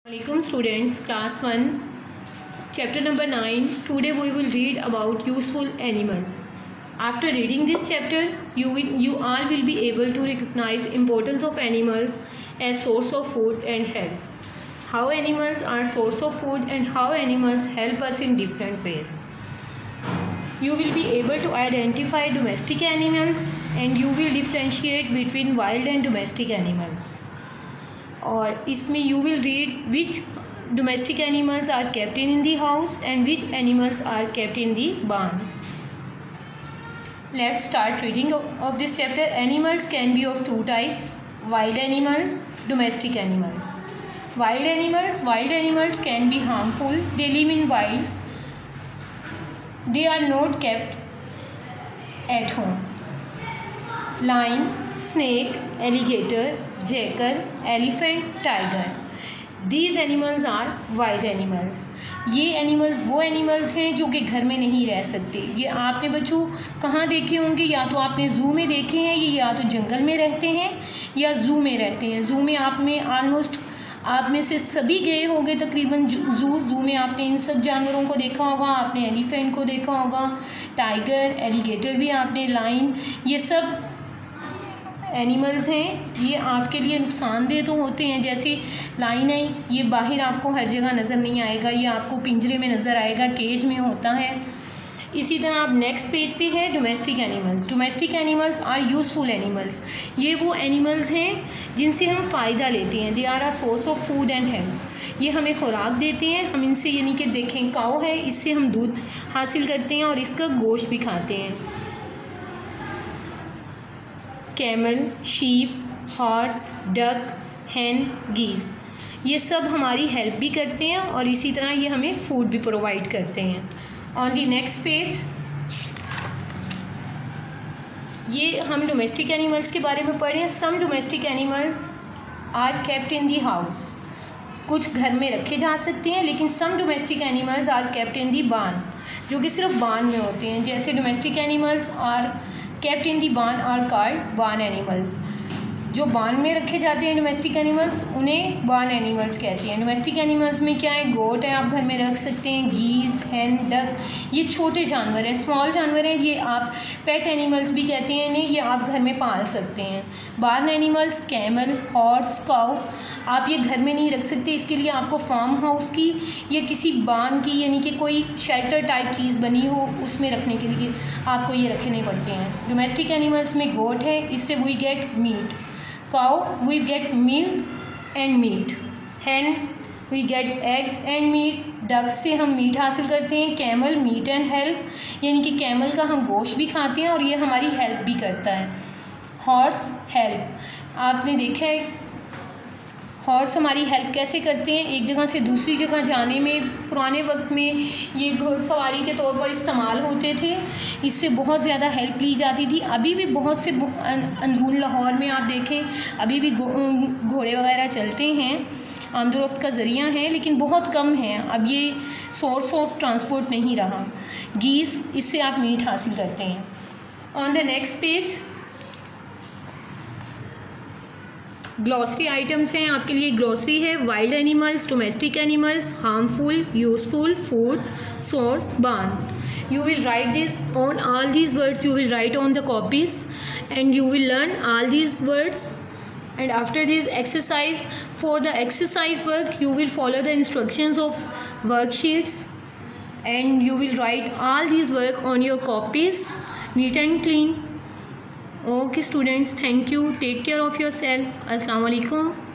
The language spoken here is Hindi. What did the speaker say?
Assalamualaikum students, class 1, chapter number 9. Today we will read about useful animal. After reading this chapter, you all will be able to recognize importance of animals as source of food and help. How animals are source of food and how animals help us in different ways. You will be able to identify domestic animals and you will differentiate between wild and domestic animals. और इसमें you will read which domestic animals are kept in the house and which animals are kept in the barn. Let's start reading of this chapter. Animals can be of two types: wild animals, domestic animals. Wild animals can be harmful. They live in wild. They are not kept at home. Lion, snake, alligator, jackal, elephant, tiger. These animals are wild animals. ये एनिमल्स वो एनिमल्स हैं जो कि घर में नहीं रह सकते. ये आपने बच्चों कहाँ देखे होंगे? या तो आपने ज़ू में देखे हैं, ये या तो जंगल में रहते हैं या ज़ू में रहते हैं. ज़ू में आप में ऑलमोस्ट आप में से सभी गए होंगे तकरीबन. ज़ू में आपने इन सब जानवरों को देखा होगा. आपने एलिफेंट को देखा होगा, टाइगर, एलिगेटर भी आपने, लाइन, ये सब एनिमल्स हैं. ये आपके लिए नुकसानदेह तो होते हैं. जैसे लाइन है, ये बाहर आपको हर जगह नज़र नहीं आएगा, ये आपको पिंजरे में नज़र आएगा, केज में होता है. इसी तरह आप नेक्स्ट पेज पे है domestic animals. Domestic animals are useful animals. ये वो एनिमल्स हैं जिनसे हम फ़ायदा लेते हैं. They are a source of food and health. ये हमें खुराक देते हैं. हम इनसे यानी कि देखें काऊ है, इससे हम दूध हासिल करते हैं और इसका गोश्त भी खाते हैं. Camel, sheep, horse, duck, hen, geese, ये सब हमारी हेल्प भी करते हैं और इसी तरह ये हमें फूड भी प्रोवाइड करते हैं. ऑन दी नेक्स्ट पेज ये हम डोमेस्टिक एनिमल्स के बारे में पढ़े हैं. Some domestic animals are kept in the house. कुछ घर में रखे जा सकते हैं, लेकिन some domestic animals are kept in the barn, जो कि सिर्फ बार्न में होते हैं. जैसे domestic animals are kept in the barn are called बार्न एनिमल्स. जो बार्न में रखे जाते हैं डोमेस्टिक एनिमल्स, उन्हें बार्न एनिमल्स कहते हैं. डोमेस्टिक एनिमल्स में क्या है? गोट है, आप घर में रख सकते हैं. गीज़, हैन, डक, ये छोटे जानवर हैं, स्मॉल जानवर हैं. ये आप पेट एनिमल्स भी कहते हैं इन्हें. ये आप घर में पाल सकते हैं. बार्न एनिमल्स कैमल, हॉर्स, काऊ, आप ये घर में नहीं रख सकते. इसके लिए आपको फार्म हाउस की या किसी बार्न की यानी कि कोई शेल्टर टाइप चीज़ बनी हो, उसमें रखने के लिए आपको ये रखने पड़ते हैं. डोमेस्टिक एनिमल्स में गोट है, इससे we get meat. Cow, we get milk and meat. Hen, we get eggs and meat. Duck से हम मीट हासिल करते हैं. Camel, meat and help, यानी कि कैमल का हम गोश्त भी खाते हैं और ये हमारी हेल्प भी करता है. Horse, help, आपने देखा है हॉर्स हमारी हेल्प कैसे करते हैं? एक जगह से दूसरी जगह जाने में पुराने वक्त में ये घुड़सवारी के तौर पर इस्तेमाल होते थे. इससे बहुत ज़्यादा हेल्प ली जाती थी. अभी भी बहुत से अंदरून लाहौर में आप देखें, अभी भी घोड़े वगैरह चलते हैं, आमदोरफ्त का ज़रिया है, लेकिन बहुत कम है. अब ये सोर्स ऑफ ट्रांसपोर्ट नहीं रहा. गीज़, इससे आप मीट हासिल करते हैं. On the next page glossary items हैं आपके लिए. ग्लॉसरी है wild animals, domestic animals, harmful, useful, food, source, barn. You will write this on all these words. You will write on the copies and you will learn all these words. And after this exercise, for the exercise work, you will follow the instructions of worksheets and you will write all these work on your copies, neat and clean. Okay students, thank you. Take care of yourself. Assalamu alaikum.